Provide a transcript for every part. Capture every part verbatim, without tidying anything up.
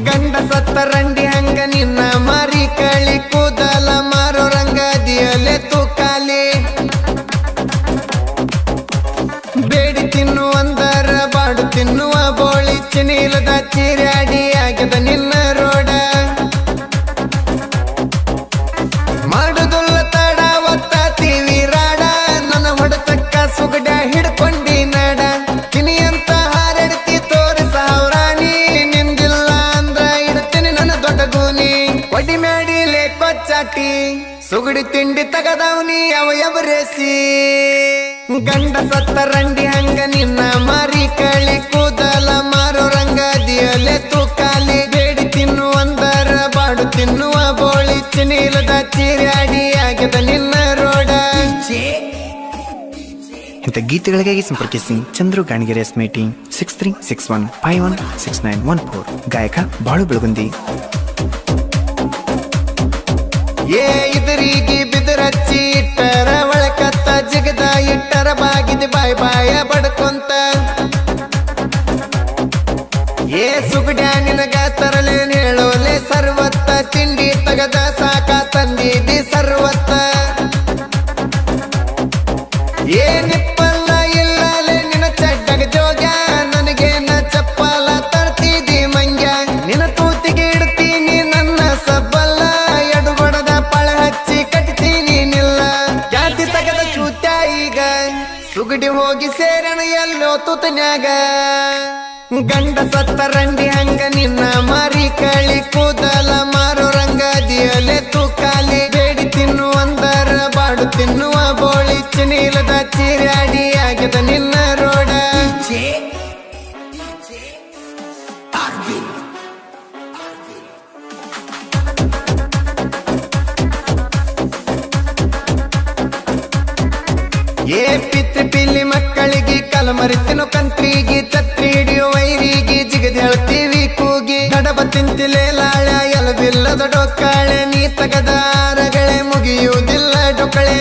ಗಂಡ ಸತ್ತ ರಂಡಿ ಹಂಗ ನಿನ್ನ ಮಾರಿ ಕಳಿ ಕೂದಲ ಮಾರೋ ರಂಗದಿಯಲೆ ತೂಕಾಲಿ ಬೇಡಿ ತಿನ್ನು ಅಂದರ ಬಾಡು ತಿನ್ನುವ ಬೋಳಿ ಚಿನೀಲದ ಚಿರಾಡಿ ಆಗ್ಯದ ನಿನ್ನ ರೋಡ ಮಾಡುದುಲ್ಲ ತಡ ಒತ್ತ ತೀವಿ ರಾಡ ನನ್ನ ಹೊಡೆತಕ್ಕ ಸುಗಡ ಹಿಡ್ಕೊಂಡಿ ನಡ ಕಿನಿ ಅಂತ ಹಾರೆಡ್ತಿ ತೋರಿ ಸಾವ್ರಾಣಿ ನಿಂದಿಲ್ಲ ಅಂದ್ರ ಇಡ್ತೀನಿ ನನ್ನ ದೊಡ್ಡ ಗೂನಿ ಒಡಿ ಮೇಡಿಲೆ ಕೊಚ್ಚಾಟಿ ಸುಗುಡಿ ತಿಂಡಿ ತಗದವನಿ ಅವ ಎವರೇಸಿ ಗಂಡ ಸತ್ತ ರಂಡಿ ಹಂಗ ನಿನ್ನ ಮಾರಿ ಕಳಿ ಕೂದಲ ಮಾರೋ ರಂಗದಿಯಲೆ ತೂಕಾಲಿ ಬೇಡಿ ತಿನ್ನು ಅಂದರ ಬಾಡು ತಿನ್ನುವ ಬೋಳಿ ಚಿನೀಲದ ಚಿರಾಡಿ ಆಗ್ಯದ ನಿನ್ನ ರೋಡ ಇಂಥ ಗೀತೆಗಳಿಗಾಗಿ ಸಂಪರ್ಕಿಸಿ ಚಂದ್ರು ಗಾಣಿಗೆರೆ ಸ್ಮೇಟಿ six three six one five one six nine one four ಗಾಯಕ ಬಾಳು ಬೆಳಗುಂದಿ ಏ ಇದರಿಗೆ ಬಿದರಚ್ಚಿ ಇಟ್ಟರ ಒಳಕತ್ತ ಜಿಗದ ಇಟ್ಟರ ಬಾಗಿದ ಬಾಯ್ ಬಾಯ ಬಡ್ಕೊಂತ ಏ ಸುಗಡ್ಯ ನಿನಗ ತರಲೇನ್ ಹೇಳೋಲೆ ಸರ್ವತ್ತ ತಿಂಡಿ ತಗದ ಸಾಕ ತಂದಿದಿ ಸರ್ವತ್ತ ಏ ನಿಪ್ಪಲ್ಲ ಇಲ್ಲಲೆ ನಿನ ಚಡ್ಡಗ ಜೋಗ್ಯ ನನಗೇನ ಚಪ್ಪಲ ತರ್ತಿದಿ ಮಂಗ್ಯ ನಿನ ತೂತಿಗೆ ಇಡ್ತೀನಿ ನನ್ನ ಸಬ್ಬಲ್ಲ ಎಡುಗೊಡದ ಪಳ ಹಚ್ಚಿ ಕಟ್ತೀನಿ ನಿಲ್ಲ ಜಾತಿ ತಗದ ಚೂತ್ಯ ಈಗ ಸುಗಡಿ ಹೋಗಿ ಸೇರಣ ಎಲ್ಲೋ ತೂತನ್ಯಾಗ ಗಂಡ ಸತ್ತ ರಂಡಿ ಹಂಗ ನಿನ್ನ ಮಾರಿ ಕಳಿ ಕೂದಲ ಮಾರೋ ರಂಗದಿಯಲೆ ತೂಕಾಲಿ ಬೇಡಿ ತಿನ್ನು ಅಂದರ ಬಾಡು ತಿನ್ನುವ ಬೋಳಿ ಚಿನೀಲದ ಚಿರಾಡಿ ಆಗ್ಯದ ನಿನ್ನ ರೋಡ ಏ ಪಿತ್ರಿ ಪಿಲ್ಲಿ ಮಕ್ಕಳಿಗೆ ಕಲಮರಿತಿನೋ ಕಂತ್ರಿಗೆ ಛತ್ರಿ ಹಿಡಿಯೋ ವೈರಿಗೆ ಜಿಗದ್ ಹೇಳ್ತೀವಿ ಕೂಗಿ ಕಡಬ ತಿಂತಿಲೆ ಲಾಳ ಎಲಬಿಲ್ಲದ ಡೊಕ್ಕಾಳೆ ನೀ ತಗದ ಆರಗಳೆ ಮುಗಿಯುವುದಿಲ್ಲ ಡೊಕ್ಕಳೆ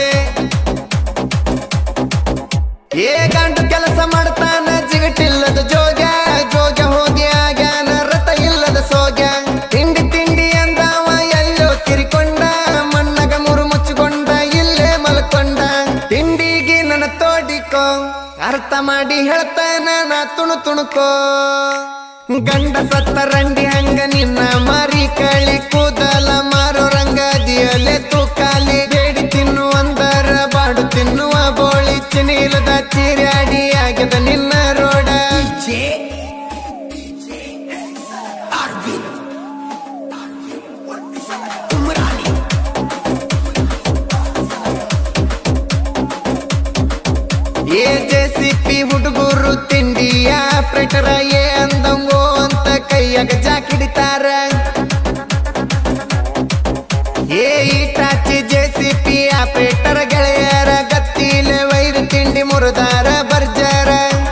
ಏ ಗಂಡು ಕೆಲಸ ಮಾಡ್ತಾನ ಜಿಗಟಿಲ್ಲದ ಜೋಗ್ಯ ಜೋಗ್ಯ ಹೋಗಿ ಆಗ್ಯಾನ ರಥ ಇಲ್ಲದ ಸೋಗ್ಯ ತಿಂಡಿ ತಿಂಡಿ ಅಂದವ ಎಲ್ಲೋ ತಿರಿಕೊಂಡ ಮಣ್ಣಗ ಮುರು ಮುಚ್ಚಿಕೊಂಡ ಇಲ್ಲೇ ಮಲ್ಕೊಂಡ ತಿಂಡಿಗೆ ನನ್ನ ತೋಡಿಕೋ ಅರ್ಥ ಮಾಡಿ ಹೇಳ್ತಾನ ನಾ ತುಣು ತುಣುಕೋ ಗಂಡ ಸತ್ತ ರಂಡಿ ಹಂಗ ನಿನ್ನ ಮಾರಿ ಕಳಿ ಕೂದಲ ಮಾರೋ ರಂಗದಿಯಲೆ ತೂಕಾಲಿ ಬೇಡಿ ತಿನ್ನು ಅಂದರ ಬಾಡು ತಿನ್ನುವ ಬೋಳಿ ಚಿನೀಲದ ಚಿರಾಡಿ ಆಗ್ಯದ ನಿನ್ನ ರೋಡ ಏ ಜೆಸಿಪಿ ಹುಡುಗರು ತಿಂಡಿಯ ಪ್ರೆಟರ ಏ ಅಂದಂಗೋ ಅಂತ ಕೈಯಾಗ ಜಾಕಿಡಿತಾರ ಏ ಈಟಾಚಿ ಜೆಸಿಪಿ ಆ ಪ್ರೆಟರ ಗೆಳೆಯರ ಗತ್ತಿಲೆ ವೈರು ತಿಂಡಿ ಮುರಿದಾರ ಬರ್ಜಾರ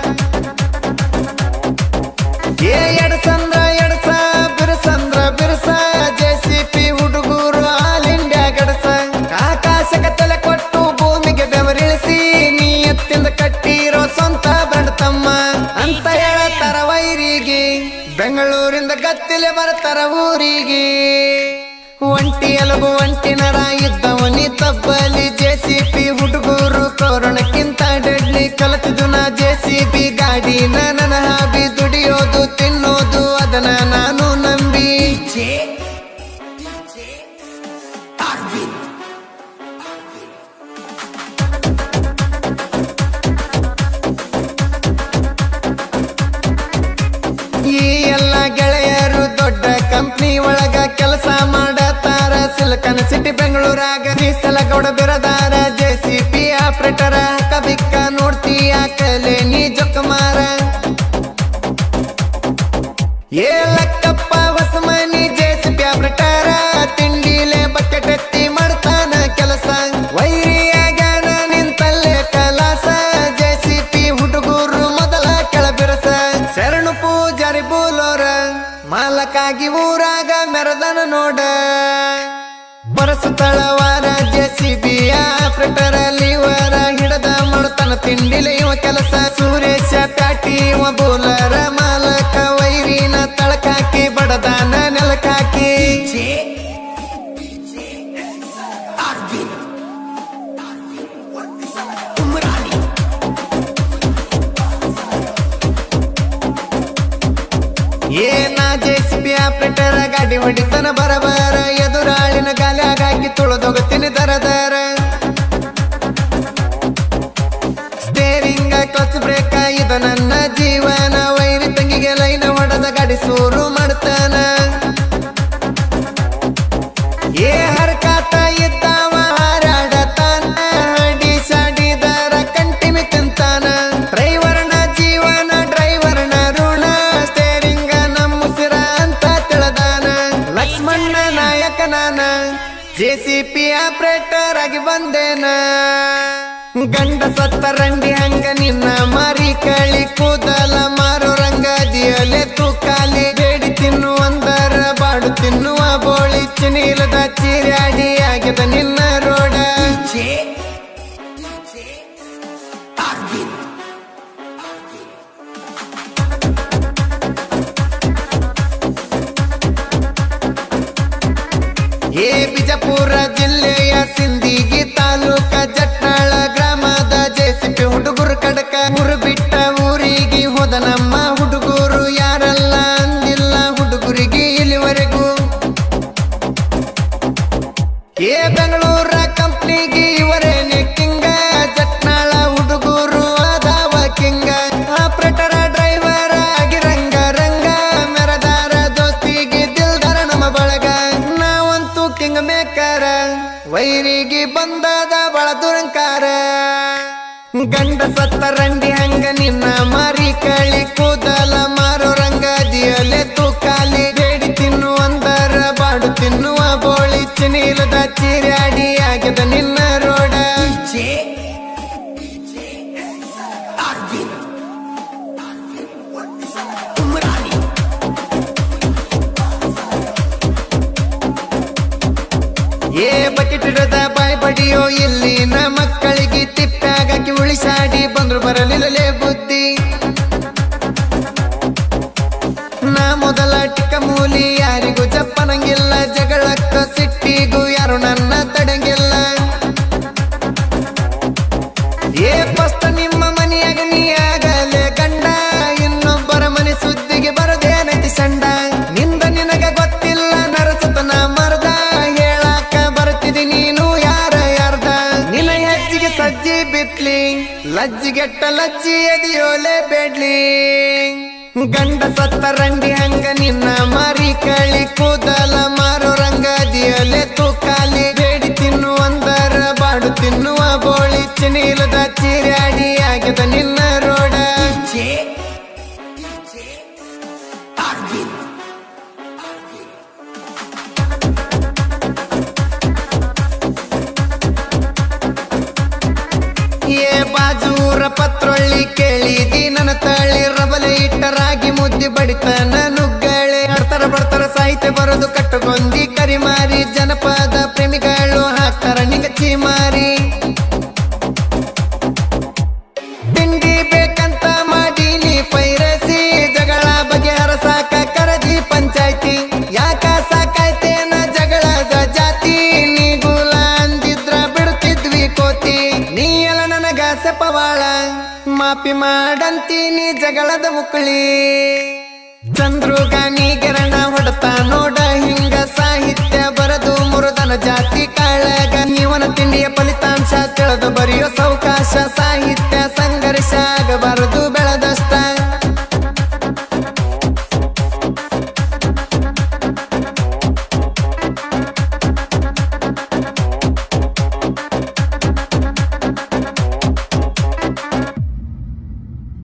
ಏ ಎಡಸಂದ್ರ ಎಡಸ ಬಿರುಸಂದ್ರ ಬಿರುಸ ಜೆಸಿಪಿ ಹುಡುಗರು ಆಲ್ ಇಂಡಿಯಾ ಗಡಸ ಆಕಾಶಕ ತಲೆ ಕೊಟ್ಟು ಭೂಮಿಗೆ ಬೆವರಿಳಿಸಿ ನೀ ಎತ್ತಿಂದ ಕಟ್ಟಿರೋ ಸ್ವಂತ ಬಂಡತಮ್ಮ ಅಂತ ಹೇಳತಾರ ವೈರಿಗೆ ಬೆಂಗಳೂರಿಂದ ಗತ್ತಿಲೆ ಬರ್ತಾರ ಊರಿಗೆ ಒಂಟಿ ಎಲಬು ಒಂಟಿ ನರ ಇದ್ದವನಿ ತಬ್ಬಲಿ ಜೆಸಿಪಿ ಹುಡುಗರು ಕೊರೋನಕ್ಕಿಂತ ಡೆಡ್ಲಿ ಕಲತಿದು ನಾ ಜೆಸಿಪಿ ಗಾಡಿ ನನ್ನ ಹಾಬಿ ದುಡಿಯೋದು ತಿನ್ನೋದು ಅದನ್ನ ನಾನು ನಂಬಿ ಈ ಎಲ್ಲ ಗೆಳೆಯರು ದೊಡ್ಡ ಕಂಪ್ನಿ ಒಳಗ ಕೆಲಸ ಮಾಡತಾರ ಸಿಲ್ಕನ್ ಸಿಟಿ ಬೆಂಗಳೂರಾಗ ಮೀಸಲಗೌಡ ಬಿರದಾರ ಜೆಸಿಪಿ ಆಪರೇಟರ ಕಬಿಕ್ಕ ನೋಡ್ತೀಯ ಕಲೆ ನೀ ಜೊಕ್ಕಮಾರ ಏ ಲಕ್ಕಪ್ಪ ಹೊಸಮನಿ ಜೆಸಿಪಿ ಆಪರೇಟರ ತಿಂಡಿಲೆ ಬಕೆಟ್ ಎತ್ತಿ ಮಾಡ್ತಾನ ಕೆಲಸ ವೈರಿಯಾಗ್ಯಾನ ನಿಂತಲ್ಲೇ ಕಲಾಸ ಜೆಸಿಪಿ ಹುಡುಗರು ಮೊದಲ ಕೆಳಬಿರಸ ಶರಣು ಪೂಜಾರಿ ಬೂಲೋರ ಮಾಲಕಾಗಿ ಊರಾಗ ಮೆರದನ ನೋಡ ಬರಸು ತಳವಾರ ಜೆಸಿಬಿ ಆಪರೇಟರ ಲಿವರ ಹಿಡದ ಮಾಡ್ತಾನ ತಿಂಡಿಲೆ ಇವ ಕೆಲಸ ಸುರೇಶ ಪ್ಯಾಟಿ ಇವ ಬೂಲರ ಮಾಲಕ ವೈರಿನ ತಳಕಾಕಿ ಬಡದಾನ ಆಪ್ರೇಟರ ಗಾಡಿ ಹೊಡಿತನ ಬರಬಾರ ಎದುರಾಳಿನ ಗಾಲ್ಯಾಗ ಹಾಕಿ ತುಳಿದೋಗತೀನಿ ದರ ದರ ಸ್ಟೇರಿಂಗ ಕ್ಲಚ್ ಬ್ರೇಕ ಇದ ನನ್ನ ಜೀವನ ವೈರಿ ತಂಗಿಗೆ ಲೈನ ಹೊಡೆದ ಗಾಡಿ ಸೂರು ಮಾಡ್ತಾನ ಏ ಹರ್ಕಾತ ಇದ್ದಾವ ಹಾರಾಡತಾನ ಹಡಿ ಸಾಡಿದರ ಕಂಟಿಮಿ ತಿಂತಾನ ಡ್ರೈವರ್ನ ಜೀವನ ಡ್ರೈವರ್ನ ಋಣ ಸ್ಟೇರಿಂಗ ನಮ್ಮುಸಿರ ಅಂತ ತಿಳದಾನ ಲಕ್ಷ್ಮಣ್ಣ ನಾಯಕ ನಾನ ಜೆ ಸಿ ಪಿ ಆಪ್ರೇಟರ್ ಆಗಿ ಬಂದೇನ ಗಂಡ ಸತ್ತ ರಂಡಿ ಹಂಗ ನಿನ್ನ ಮಾರಿ ಕಳಿ ಕೂದಲ ಮಾರು ರಂಗದಿಯಲೆ ತೂಕಾಲಿ ಬೇಡಿ ತಿನ್ನು ಅಂದರ ಬಾಡು ತಿನ್ನುವ ಬೋಳಿ ಚಿನೀಲದ ಚಿರಾಡಿ ಆಗ್ಯದ ನಿನ್ನ ರೋಡ ಏ ಬಿಜಾಪುರ ಜಿಲ್ಲೆಯ ಸಿಂದಿಗಿ ತಾಲೂಕ ಜಟ್ನಾಳ ಗ್ರಾಮದ ಜೆಸಿಪಿ ಹುಡುಗರು ಕಡಕ ಊರು ಬಿಟ್ಟ ಊರಿಗೆ ಹೋದ ನಮ್ಮ ಹುಡುಗರು ಯಾರಲ್ಲ ಅಂದಿಲ್ಲ ಹುಡುಗರಿಗೆ ಇಲ್ಲಿವರೆಗೂ ಏ ಬೆಂಗಳೂರ ಕಂಪ್ನಿಗೆ ಇವರೇನೆ ಕಿಂಗ ಜಟ್ನಾಳ ಹುಡುಗರು ಆದಾವ ಕಿಂಗ ಆಪ್ರೇಟರ ಡ್ರೈವರ್ ಆಗಿ ರಂಗ ರಂಗ ಮೆರದಾರ ದೋಸ್ತಿಗೆ ದಿಲ್ದಾರ ನಮ್ಮ ಬಳಗ ನಾವಂತೂ ಕಿಂಗ್ ಮೇಕರ ವೈರಿಗೆ ಬಂದದ ಬಳ ದುರಂಕಾರ ಗಂಡ ಸತ್ತ ರಂಡಿ ಹಂಗ ನಿನ್ನ ಮಾರಿ ಕಳಿ ಕೂದಲ ಮಾರೋ ರಂಗದಿಯಲೆ ತೂಕಾಲಿ ಬೇಡಿ ತಿನ್ನು ಅಂದರ ಬಾಡು ತಿನ್ನುವ ಬೋಳಿ ಚಿನೀಲದ ಚಿರಾಡಿ ಆಗ್ಯದ ನಿನ್ನ ರೋಡ ಏ ಬಕೆಟ್ ಹಿಡದ ಬಾಯ್ ಬಡಿಯೋ ಇಲ್ಲಿನ ಮಕ್ಕಳಿಗೆ ತಿಪ್ಪಾಗಕ್ಕೆ ಉಳಿಸಾಡಿ ಬಂದ್ರು ಬರಲಿಲ್ಲಲೇ ಬುದ್ಧಿ ನಾ ಮೊದಲ ಟಿಕ್ಕ ಮೂಲಿ ಯಾರಿಗೂ ಜಪ್ಪನಂಗಿಲ್ಲ ಜಗಳಕ್ಕ ಸಿಟ್ಟಿಗೂ ಯಾರು ನನ್ನ ತಡಂಗಿಲ್ಲ ಏ ಫಸ್ಟ್ ನಿಮ್ಮ ಮನೆಯಾಗ ನೀ ಆಗಲೇ ಗಂಡ ಇನ್ನೊಬ್ಬರ ಮನೆ ಸುದ್ದಿಗೆ ಬರದೇನೈತಿ ಸಂಡ ನಿಂದ ನಿನಗ ಗೊತ್ತಿಲ್ಲ ನರಸತನ ಮರ್ದ ಹೇಳಾಕ ಬರ್ತಿದಿ ನೀನು ಯಾರ ಯಾರ್ದ ನಿನ್ನ ಹೆಜ್ಜಿಗೆ ಸಜ್ಜಿ ಬಿತ್ಲಿ ಲಜ್ಜಿಗೆಟ್ಟ ಲಜ್ಜಿ ಎದಿಯೋಲೆ ಬೇಡ್ಲಿ ಗಂಡ ಸತ್ತ ರಂಡಿ ಹಂಗ ನಿನ್ನ ಮಾರಿ ಕಳಿ ಕೂದಲ ಮಾರೋ ರಂಗದಿಯಲೆ ತೂಕಾಲಿ ಬೇಡಿ ತಿನ್ನು ಅಂದರ ಬಾಡು ತಿನ್ನುವ ಬೋಳಿ ಚಿನೀಲದ ಚಿರಾಡಿ ಆಗ್ಯದ ನಿನ್ನ ರೋಡ ಏ ಬಾಜೂರ ಪತ್ರೊಳ್ಳಿ ಕೇಳಿದಿ ನನ್ನ ತಳಿ ರಬಲೆ ಇಟ್ಟ ರಾಗಿ ಮುದ್ದಿ ಬಡಿತನ ನುಗ್ಗಳೆ ಆಡ್ತಾರ ಬಡ್ತಾರ ಸಾಹಿತ್ಯ ಬರೋದು ಕಟ್ಟುಗೊಂದಿ ಕರಿಮಾರಿ ಜನಪದ ಪ್ರೇಮಿಗಳು ಹಾಕ್ತಾರ ನಿಂಗಚಿ ಮಾರಿ ತಿಂಡಿ ಬೇಕಂತ ಮಾಡಿ ನೀ ಪೈರಸಿ ಜಗಳ ಬಗೆಹರಸಾಕ ಕರದಿ ಪಂಚಾಯ್ತಿ ಯಾಕ ಸಾಕಾಯ್ತೇನ ಜಗಳದ ಜಾತಿ ನೀ ಗುಲ ಅಂದಿದ್ರ ಬಿಡುತ್ತಿದ್ವಿ ಕೋತಿ ನೀ ಎಲ್ಲ ನನಗ ಸೆಪವಾಳ ಮಾಪಿ ಮಾಡಂತೀನಿ ಜಗಳದ ಮುಕ್ಕಳಿ ಚಂದ್ರುಗಾನಿ ಗೆರಣ ಹೊಡತ ನೋಡ ಹಿಂಗ ಸಾಹಿತ್ಯ ಬರದು ಮುರುದನ ಜಾತಿ ಕಾಳಗ ನೀವನ ತಿಂಡಿಯ ಫಲಿತಾಂಶ ತಿಳಿದು ಬರೆಯೋ ಸಾವಕಾಶ ಸಾಹಿತ್ಯ